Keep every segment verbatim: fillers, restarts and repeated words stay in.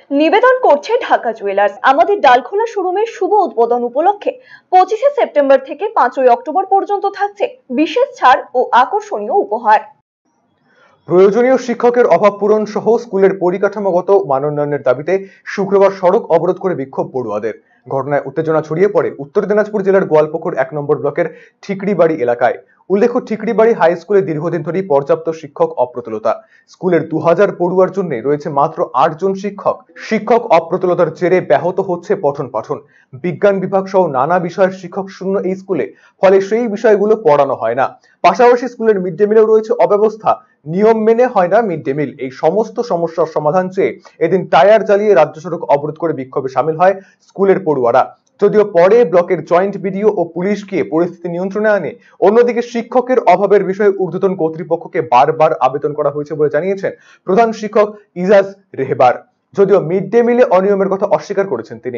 নিবেদন করছে ঢাকা জুয়েলার্স। আমাদের ডালখোলা শোরুমের শুভ উদ্বোধন উপলক্ষে পঁচিশে সেপ্টেম্বর থেকে পাঁচই অক্টোবর পর্যন্ত থাকছে বিশেষ ছাড় ও আকর্ষণীয় উপহার। প্রয়োজনীয় শিক্ষকের অভাব পূরণ সহ স্কুলের পরিকাঠামোগত মানোন্নয়নের দাবিতে শুক্রবার সড়ক অবরোধ করে বিক্ষোভ পড়ুয়াদের। ঘটনায় উত্তেজনা ছড়িয়ে পড়ে উত্তর দিনাজপুর জেলার গোয়ালপুকুর এক নম্বর ব্লকের ঠিকড়িবাড়ি এলাকায়। উল্লেখ্য, ঠিকড়িবাড়ি হাই স্কুলে দীর্ঘদিন ধরেই পর্যাপ্ত শিক্ষক অপ্রতুলতা। স্কুলের দু হাজার পড়ুয়ার জন্য রয়েছে মাত্র আট জন শিক্ষক। শিক্ষক অপ্রতুলতার জেরে ব্যাহত হচ্ছে পঠন পাঠন। বিজ্ঞান বিভাগ সহ নানা বিষয়ের শিক্ষক শূন্য এই স্কুলে, ফলে সেই বিষয়গুলো পড়ানো হয় না। পাশাপাশি স্কুলের মিড ডে মিলেও রয়েছে অব্যবস্থা, নিয়ম মেনে হয় না মিড ডে মিল। এই সমস্ত সমস্যার সমাধান চেয়ে এদিন টায়ার জ্বালিয়ে রাজ্য সড়ক অবরোধ করে বিক্ষোভে সামিল হয় স্কুলের পড়ুয়ারা। যদিও পরে ব্লকের জয়েন্ট বিডিও ও পুলিশ গিয়ে পরিস্থিতি নিয়ন্ত্রণে আনে। অন্যদিকে শিক্ষকের অভাবের বিষয়ে ঊর্ধ্বতন কর্তৃপক্ষকে বারবার আবেদন করা হয়েছে বলে জানিয়েছেন প্রধান শিক্ষক ইজাজ রেহবার। যদিও মিড ডে মিলে অনিয়মের কথা অস্বীকার করেছেন তিনি।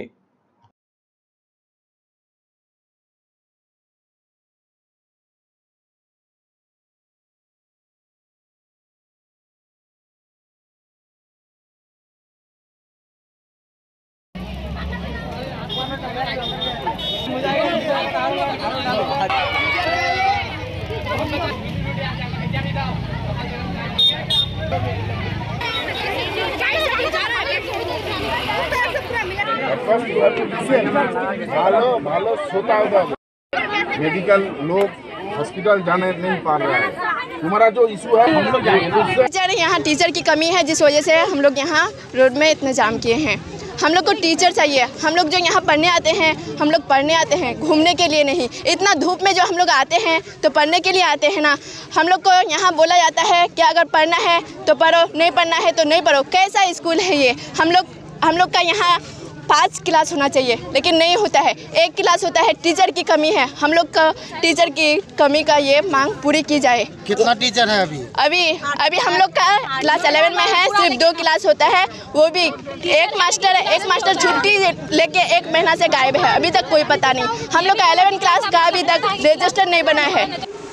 ভালো ভালো শ্रोताओं का मेडिकल लोग हॉस्पिटल जाने नहीं पा रहा है। हमारा जो इशू है, हम लोग टीचर यहाँ टीचर की कमी है, जिस वजह से हम लोग यहाँ रोड में इतना जाम किए हैं। हम लोग को टीचर चाहिए। हम लोग जो यहाँ पढ़ने आते हैं, हम लोग पढ़ने आते हैं, घूमने के लिए नहीं। इतना धूप में जो हम लोग आते हैं तो पढ़ने के लिए आते हैं ना। हम लोग को यहाँ बोला जाता है कि अगर पढ़ना है तो पढ़ो, नहीं पढ़ना है तो नहीं पढ़ो। कैसा स्कूल है ये? हम लोग हम लोग का यहाँ पाँच क्लास होना चाहिए, लेकिन नहीं होता है, एक क्लास होता है। टीचर की कमी है। हम लोग का टीचर की कमी का ये मांग पूरी की जाए। कितना टीचर है अभी? अभी अभी हम लोग का क्लास इलेवन में है, सिर्फ दो क्लास होता है, वो भी एक मास्टर एक मास्टर छुट्टी लेके एक महीना से गायब है। अभी तक कोई पता नहीं। हम लोग का इलेवन क्लास का अभी तक रजिस्टर नहीं बना है।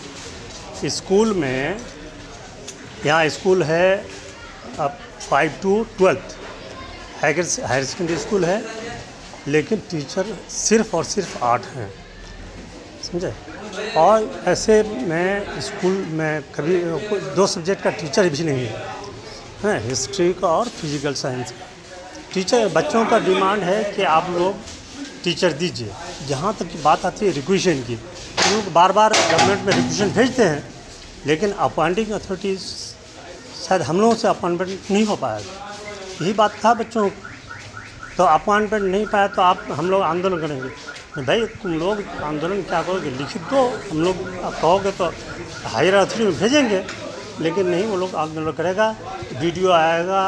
स्कूल में, यहाँ स्कूल है अब five to twelfth higher secondary school है, लेकिन टीचर सिर्फ और सिर्फ आठ हैं, समझे। और ऐसे में स्कूल में कभी दो सब्जेक्ट का टीचर भी नहीं है, हैं हिस्ट्री का और फिजिकल साइंस का टीचर। बच्चों का डिमांड है कि आप लोग टीचर दीजिए। जहाँ तक की बात आती है रिक्वेशन की, हम लोग बार बार गवर्नमेंट में रिक्वेशन भेजते हैं, लेकिन अपॉइंटिंग अथॉरिटीज़ शायद हम लोगों से अपॉइंटमेंट नहीं हो पाया। यही बात था बच्चों, तो अपॉइंटमेंट नहीं पाया तो आप हम लोग आंदोलन करेंगे। भाई तुम लोग आंदोलन क्या करोगे, लिखित दो, हम लोग कहोगे तो हायर अथॉरिटी में भेजेंगे, लेकिन नहीं, वो लोग आंदोलन करेगा। वीडियो आएगा,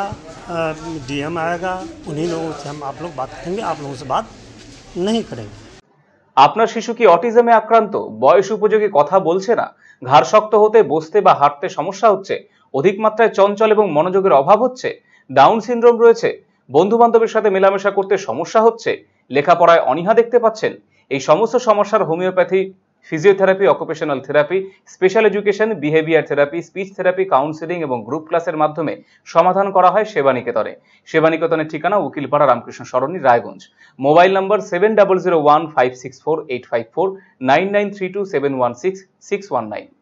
डीएम आएगा, उन्हीं लोगों से हम आप लोग बात करेंगे, आप लोगों से बात नहीं करेंगे। আপনার শিশু কি অটিজমে আক্রান্ত? বয়স উপযোগী কথা বলছে না, ঘাড় শক্ত হতে, বসতে বা হাঁটতে সমস্যা হচ্ছে, অধিক মাত্রায় চঞ্চল এবং মনোযোগের অভাব হচ্ছে, ডাউন সিনড্রোম রয়েছে, বন্ধু বান্ধবের সাথে মেলামেশা করতে সমস্যা হচ্ছে, লেখাপড়ায় অনীহা দেখতে পাচ্ছেন, এই সমস্ত সমস্যার homeopathy, physiotherapy, occupational therapy, special education, behaviour therapy, speech therapy, counselling এবং গ্রুপ ক্লাসের মাধ্যমে সমাধান করা হয় সেবানিকেতনে। সেবানিকেতনের ঠিকানা Ukilpara Ramakrishna Sarani, Raiganj. Mobile number seven double zero one five six four eight five four, nine nine three two seven one six six one nine.